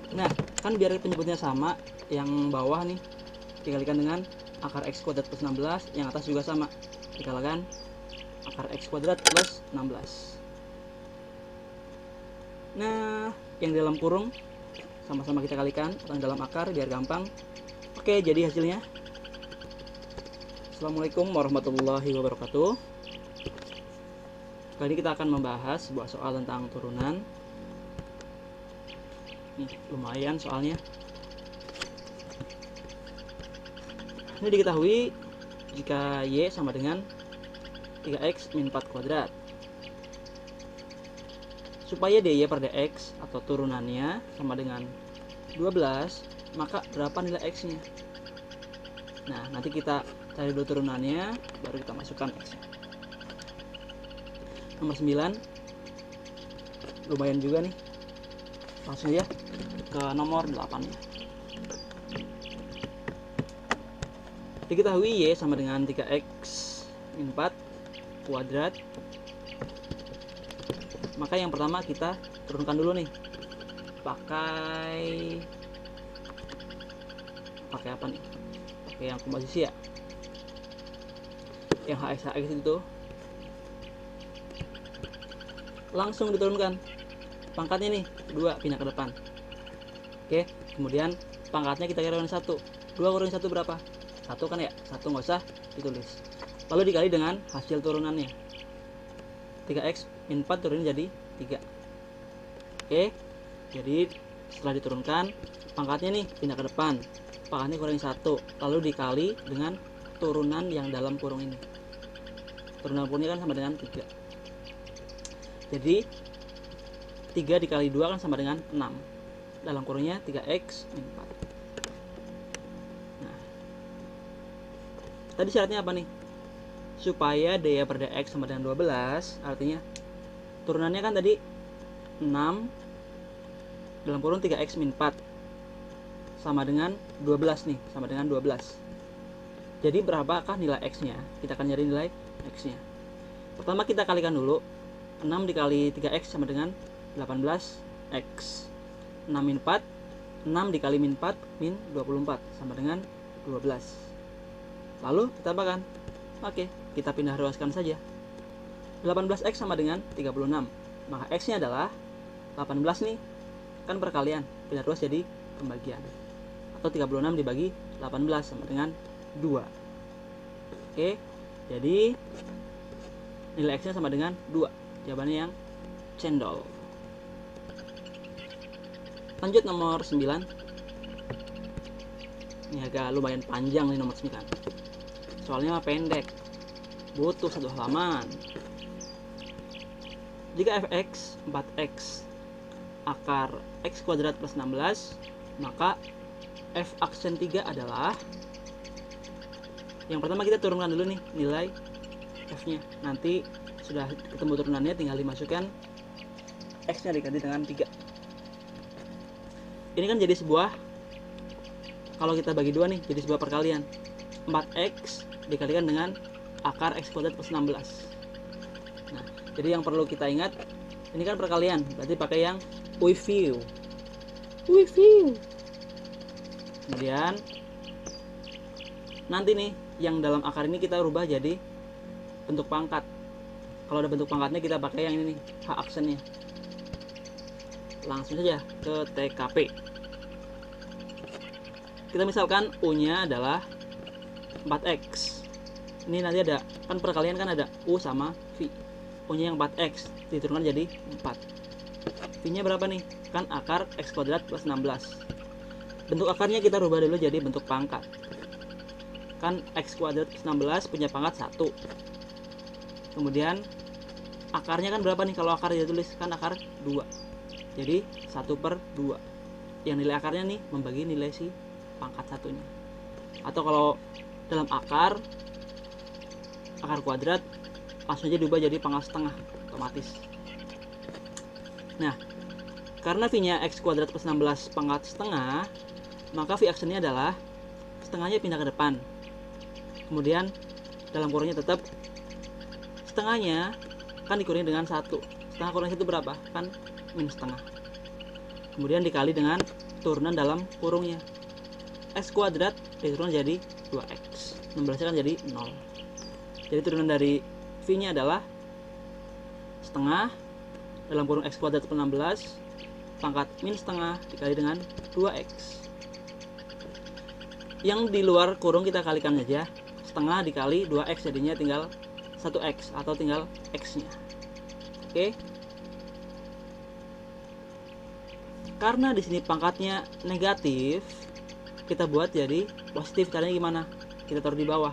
Nah, kan biar penyebutnya sama, yang bawah nih dikalikan dengan akar x kuadrat plus 16, yang atas juga sama, dikalikan akar x kuadrat plus 16. Nah, yang di dalam kurung sama-sama kita kalikan, yang dalam akar biar gampang. Oke, jadi hasilnya Assalamualaikum warahmatullahi wabarakatuh. Kali ini kita akan membahas sebuah soal tentang turunan. Nih, lumayan soalnya. Ini diketahui jika Y sama dengan 3x min 4 kuadrat. Supaya dy per dx atau turunannya sama dengan 12, maka berapa nilai x-nya? Nah, nanti kita cari dulu turunannya, baru kita masukkan x-nya. Nomor 9, lumayan juga nih. Langsung aja ke nomor 8-nya. Diketahui Y sama dengan 3x min 4 kuadrat. Maka yang pertama kita turunkan dulu nih. Pakai apa nih? Pakai yang komposisi ya. Yang HX itu langsung diturunkan. Pangkatnya nih 2 pindah ke depan. Oke, kemudian pangkatnya kita kurangin 1. 2 kurangin 1 berapa? 1 kan ya? 1 nggak usah ditulis. Lalu dikali dengan hasil turunannya. 3x min 4 turunin jadi 3. Oke, jadi setelah diturunkan, pangkatnya nih pindah ke depan. Pangkatnya kurangin 1. Lalu dikali dengan turunan yang dalam kurung ini. Turunan kurungnya kan sama dengan 3. Jadi 3 dikali 2 kan sama dengan 6. Dalam kurungnya 3x min 4. Nah, tadi syaratnya apa nih? Supaya dy per dx sama dengan 12, artinya turunannya kan tadi 6 dalam kurung 3x min 4 sama dengan 12 nih, sama dengan 12. Jadi berapakah nilai x-nya? Kita akan nyari nilai x-nya. Pertama kita kalikan dulu. 6 dikali 3x sama dengan 18x. 6 min 4, 6 dikali min 4 min 24 sama dengan 12. Lalu kita tambahkan. Oke, kita pindah ruaskan saja. 18x sama dengan 36. Maka x-nya adalah 18 nih. Kan perkalian, pindah ruas jadi pembagian. Atau 36 dibagi 18 sama dengan 2. Oke, jadi nilai x-nya sama dengan 2. Jawabannya yang cendol. Lanjut nomor 9. Ini agak lumayan panjang nih nomor 9. Soalnya pendek, butuh 1 halaman. Jika fx 4x akar x kuadrat plus 16, maka f aksen 3 adalah, yang pertama kita turunkan dulu nih nilai f-nya. Nanti sudah ketemu turunannya, tinggal dimasukkan x-nya diganti dengan 3. Ini kan jadi sebuah, kalau kita bagi 2 nih, jadi sebuah perkalian. 4x dikalikan dengan akar x kuadrat plus 16. Nah, jadi yang perlu kita ingat, ini kan perkalian, berarti pakai yang with you. Kemudian nanti nih yang dalam akar ini kita rubah jadi bentuk pangkat. Kalau ada bentuk pangkatnya kita pakai yang ini nih, H aksennya. Langsung saja ke TKP. Kita misalkan U-nya adalah 4x. Ini nanti ada, kan perkalian kan ada U sama V. U-nya yang 4x diturunkan jadi 4. V-nya berapa nih? Kan akar x kuadrat plus 16. Bentuk akarnya kita rubah dulu jadi bentuk pangkat. Kan x kuadrat plus 16 punya pangkat 1. Kemudian akarnya kan berapa nih? Kalau akar ditulis kan akar 2. Jadi 1/2. Yang nilai akarnya nih membagi nilai si pangkat satunya. Atau kalau dalam akar kuadrat langsung aja diubah jadi pangkat setengah otomatis. Nah, karena V-nya x kuadrat plus 16 pangkat setengah, maka V aksennya adalah setengahnya pindah ke depan. Kemudian dalam kurungnya tetap setengahnya kan dikurangi dengan 1. Setengah kurang 1 berapa? Kan min setengah. Kemudian dikali dengan turunan dalam kurungnya. X kuadrat diturunkan jadi 2x. 16 kan jadi 0. Jadi turunan dari V nya adalah setengah dalam kurung X kuadrat per 16 pangkat min setengah dikali dengan 2x. Yang di luar kurung kita kalikan saja. Setengah dikali 2x jadinya tinggal 1x atau tinggal x nya. Oke. Karena di sini pangkatnya negatif, kita buat jadi positif. Caranya gimana? Kita taruh di bawah.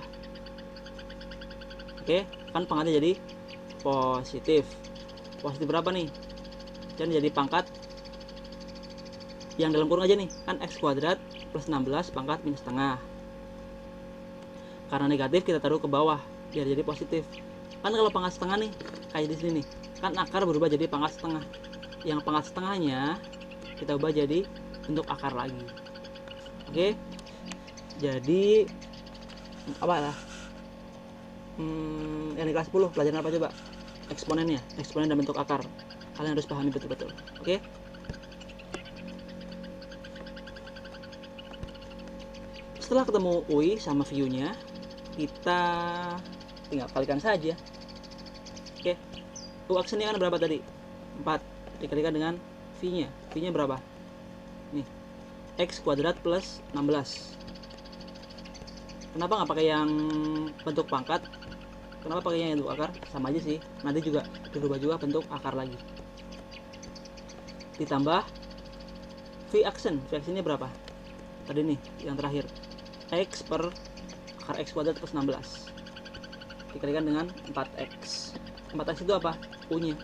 Oke, kan pangkatnya jadi positif. Positif berapa nih? Dan jadi pangkat yang dalam kurung aja nih, kan x kuadrat plus 16 pangkat min setengah. Karena negatif kita taruh ke bawah biar jadi positif. Kan kalau pangkat setengah nih, kayak di sini nih, kan akar berubah jadi pangkat setengah. Yang pangkat setengahnya kita ubah jadi bentuk akar lagi. Oke. Jadi apa lah? Yang di kelas 10 pelajaran apa coba? Eksponennya, eksponen dan bentuk akar. Kalian harus pahami betul-betul. Oke? Setelah ketemu UI sama view-nya, kita tinggal kalikan saja. Oke. U aksennya kan berapa tadi? 4 dikalikan dengan V-nya. V-nya berapa? Nih. X kuadrat plus 16. Kenapa nggak pakai yang bentuk pangkat? Kenapa pakainya yang bentuk akar? Sama aja sih. Nanti juga dirubah juga bentuk akar lagi. Ditambah V aksen. V aksennya berapa? Tadi nih, yang terakhir. X per akar X kuadrat plus 16 dikalikan dengan 4x. 4x itu apa? U nya.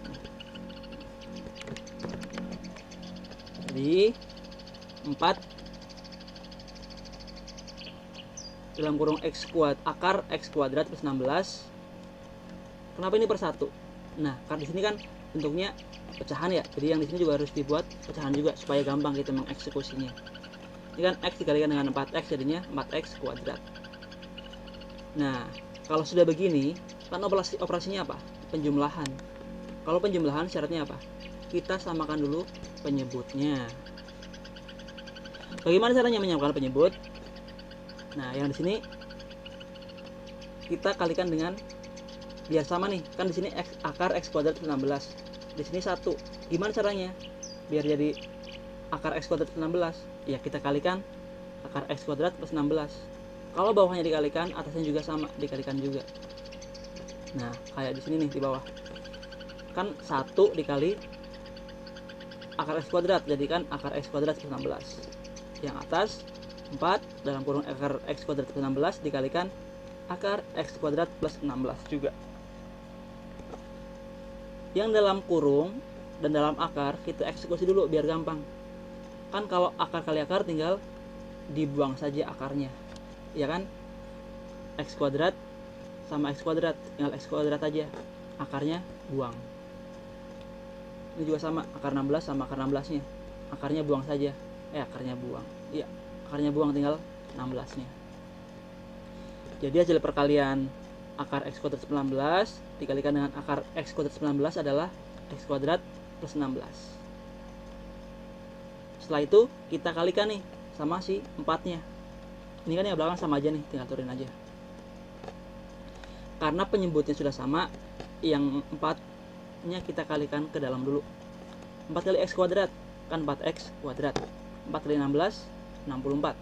Jadi 4 dalam kurung X kuadrat akar X kuadrat plus 16. Kenapa ini per 1? Nah, karena di sini kan bentuknya pecahan ya. Jadi yang di sini juga harus dibuat pecahan juga supaya gampang kita mengeksekusinya. Ini kan X dikalikan dengan 4x jadinya 4x kuadrat. Nah, kalau sudah begini, kan operasinya apa? Penjumlahan. Kalau penjumlahan syaratnya apa? Kita samakan dulu penyebutnya. Bagaimana caranya menyamakan penyebut? Nah, yang di sini kita kalikan dengan biar sama nih. Kan di sini x akar X kuadrat 16. Di sini 1. Gimana caranya? Biar jadi akar X kuadrat 16. Ya kita kalikan akar X kuadrat plus 16. Kalau bawahnya dikalikan, atasnya juga sama, dikalikan juga. Nah, kayak di sini nih di bawah. Kan 1 dikali akar X kuadrat, jadi kan akar X kuadrat plus 16. Yang atas 4 dalam kurung akar X kuadrat plus 16 dikalikan akar X kuadrat plus 16 juga. Yang dalam kurung dan dalam akar kita eksekusi dulu biar gampang. Kan kalau akar kali akar tinggal dibuang saja akarnya, ya kan? X kuadrat sama X kuadrat, tinggal X kuadrat aja, akarnya buang. Ini juga sama, akar 16 sama akar 16 nya, akarnya buang saja. Akarnya buang, iya, akarnya buang, tinggal 16 nya. Jadi hasil perkalian akar X kuadrat 19 dikalikan dengan akar X kuadrat 19 adalah X kuadrat plus 16. Setelah itu kita kalikan nih sama si 4-nya. Ini kan yang belakang sama aja nih, tinggal turunin aja. Karena penyebutnya sudah sama, yang 4-nya kita kalikan ke dalam dulu. 4 kali X kuadrat kan 4x kuadrat. 4 kali 16 64.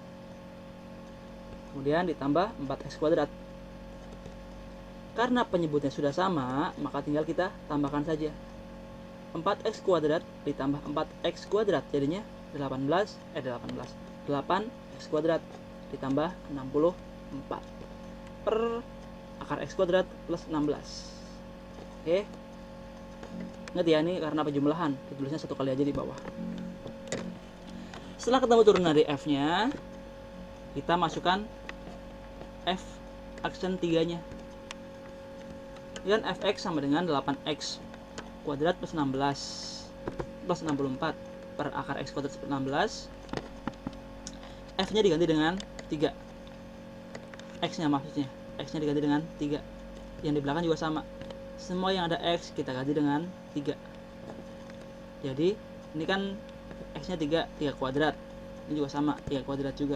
Kemudian ditambah 4x kuadrat. Karena penyebutnya sudah sama, maka tinggal kita tambahkan saja. 4x kuadrat ditambah 4x kuadrat jadinya 8x kuadrat ditambah 64 per akar x kuadrat plus 16. Oke. Ingat ya, ini karena penjumlahan, ditulisnya satu kali aja di bawah. Setelah ketemu turunan dari f-nya, kita masukkan f aksen 3-nya. Dan fx sama dengan 8x kuadrat plus 16 plus 64 per akar x kuadrat plus 16. F nya diganti dengan 3, x nya maksudnya, x nya diganti dengan 3. Yang di belakang juga sama, semua yang ada x kita ganti dengan 3. Jadi ini kan X nya 3 kuadrat. Ini juga sama, 3 kuadrat juga.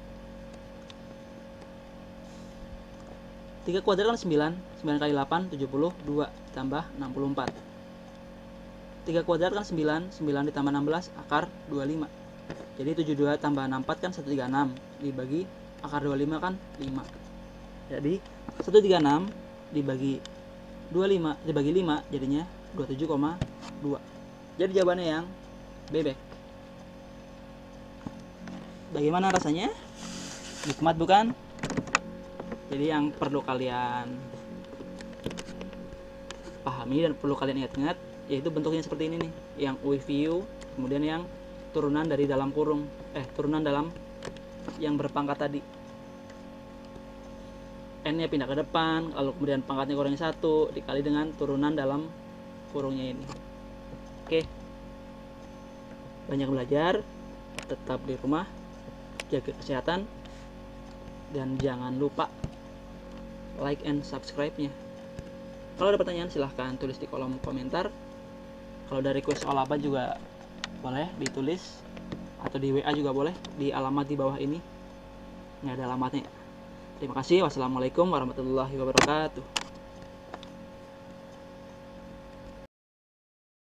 3 kuadrat kan 9 kali 8 72 tambah 64. 3 kuadrat kan 9 ditambah 16 akar 25. Jadi 72 tambah 64 kan 136 dibagi akar 25 kan 5. Jadi 136 dibagi 25 dibagi 5 jadinya 27,2. Jadi jawabannya yang bebek. Bagaimana rasanya? Nikmat bukan? Jadi yang perlu kalian pahami dan perlu kalian ingat-ingat yaitu bentuknya seperti ini nih, yang with view, kemudian yang turunan dari dalam kurung, turunan dalam yang berpangkat tadi. N-nya pindah ke depan, lalu kemudian pangkatnya kurangi 1 dikali dengan turunan dalam kurungnya ini. Oke. Banyak belajar, tetap di rumah, jaga kesehatan, dan jangan lupa like and subscribe-nya. Kalau ada pertanyaan silahkan tulis di kolom komentar. Kalau ada request soal apa juga boleh ditulis, atau di WA juga boleh, di alamat di bawah ini. Ini ada alamatnya. Terima kasih. Wassalamualaikum warahmatullahi wabarakatuh.